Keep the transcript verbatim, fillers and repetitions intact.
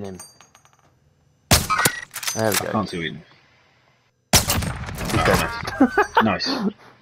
eating him. There we I go. can't see what you. He's dead. Nice. Nice.